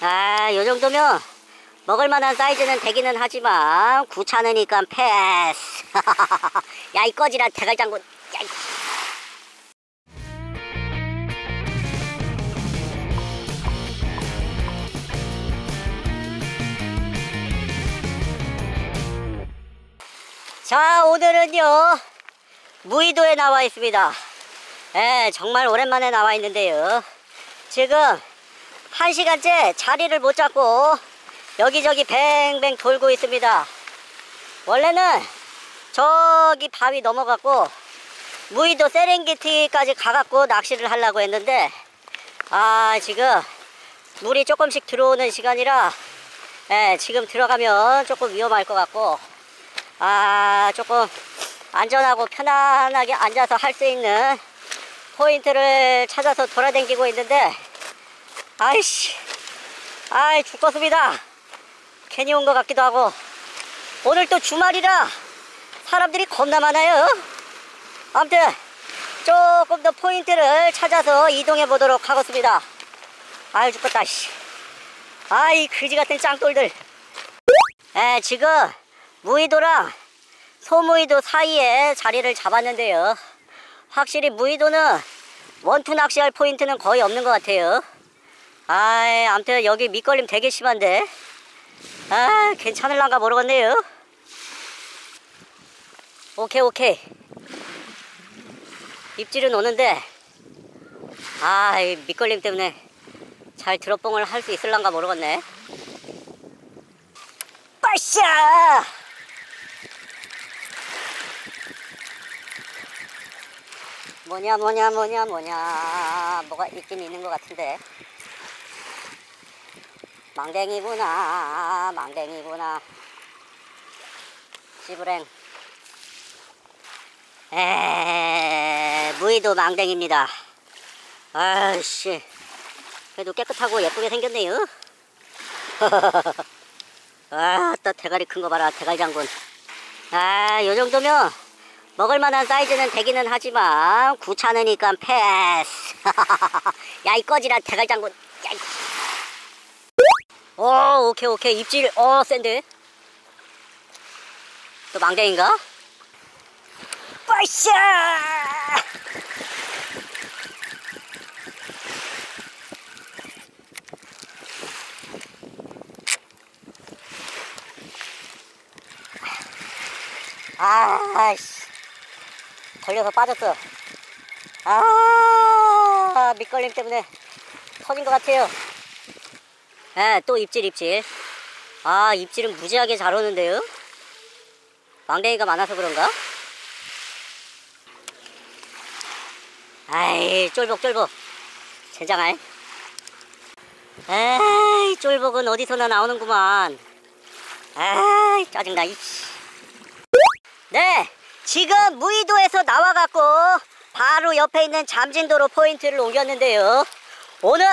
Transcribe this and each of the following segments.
요 정도면 먹을만한 사이즈는 되기는 하지만 귀찮으니까 패스. 야, 이 꺼지라 대갈장군. 야, 자, 오늘은요 무의도에 나와 있습니다. 정말 오랜만에 나와 있는데요, 지금 1시간째 자리를 못 잡고 여기저기 뱅뱅 돌고 있습니다. 원래는 저기 바위 넘어갔고 무의도 세렝게티까지 가갖고 낚시를 하려고 했는데 지금 물이 조금씩 들어오는 시간이라 지금 들어가면 조금 위험할 것 같고 조금 안전하고 편안하게 앉아서 할 수 있는 포인트를 찾아서 돌아다니고 있는데 죽겠습니다. 괜히 온 것 같기도 하고, 오늘 또 주말이라 사람들이 겁나 많아요. 아무튼 조금 더 포인트를 찾아서 이동해 보도록 하겠습니다. 죽겠다. 이 그지 같은 짱돌들. 지금 무의도랑 소무의도 사이에 자리를 잡았는데요, 확실히 무의도는 원투 낚시할 포인트는 거의 없는 것 같아요. 아무튼 여기 밑걸림 되게 심한데 괜찮을란가 모르겠네요. 오케이. 입질은 오는데 이 밑걸림 때문에 잘 드롭봉을 할 수 있을란가 모르겠네. 빠샤! 뭐냐 뭐가 있긴 있는 것 같은데. 망댕이구나. 시브랭. 무의도 망댕입니다. 그래도 깨끗하고 예쁘게 생겼네요. 또 대가리 큰 거 봐라, 대가리 장군. 요 정도면 먹을만한 사이즈는 되기는 하지만 귀찮으니까 패스. 야, 이 꺼지라 대가리 장군. 오케이. 입질 센데. 또 망댕인가? 빠샤! 걸려서 빠졌어. 밑걸림 때문에 터진 것 같아요. 또 입질. 입질은 무지하게 잘 오는데요. 망댕이가 많아서 그런가? 쫄복 젠장할. 쫄복은 어디서나 나오는구만. 짜증나. 네, 지금 무의도에서 나와갖고 바로 옆에 있는 잠진도로 포인트를 옮겼는데요, 오늘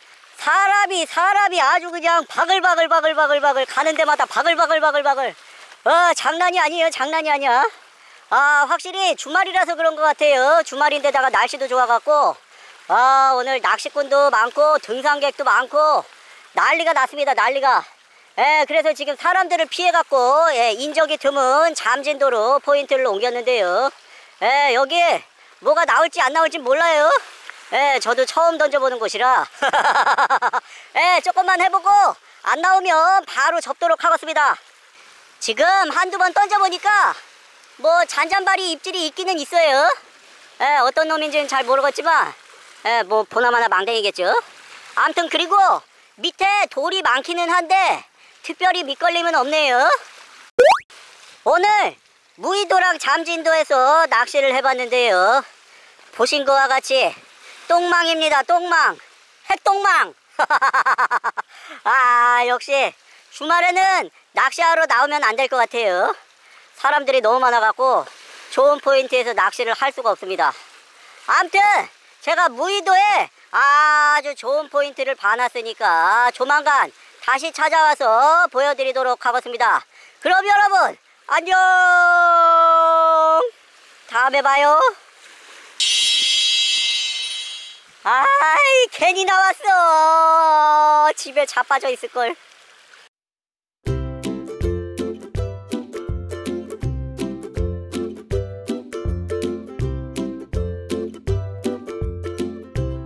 사람이 아주 그냥 바글바글 가는 데마다 바글바글. 장난이 아니야. 확실히 주말이라서 그런 것 같아요. 주말인데다가 날씨도 좋아갖고 오늘 낚시꾼도 많고 등산객도 많고 난리가 났습니다. 그래서 지금 사람들을 피해갖고 인적이 드문 잠진도로 포인트를 옮겼는데요, 여기 뭐가 나올지 안 나올지 몰라요. 저도 처음 던져보는 곳이라 조금만 해보고 안 나오면 바로 접도록 하겠습니다. 지금 한두 번 던져보니까 뭐 잔잔바리 입질이 있기는 있어요. 어떤 놈인지는 잘 모르겠지만 뭐 보나마나 망댕이겠죠. 아무튼 그리고 밑에 돌이 많기는 한데 특별히 밑걸림은 없네요. 오늘 무의도랑 잠진도에서 낚시를 해봤는데요, 보신 거와 같이 똥망입니다. 핵똥망. 역시 주말에는 낚시하러 나오면 안 될 것 같아요. 사람들이 너무 많아갖고 좋은 포인트에서 낚시를 할 수가 없습니다. 아무튼 제가 무의도에 아주 좋은 포인트를 봐놨으니까 조만간 다시 찾아와서 보여드리도록 하겠습니다. 그럼 여러분 안녕. 다음에 봐요. 아이, 괜히 나왔어. 집에 자빠져 있을걸.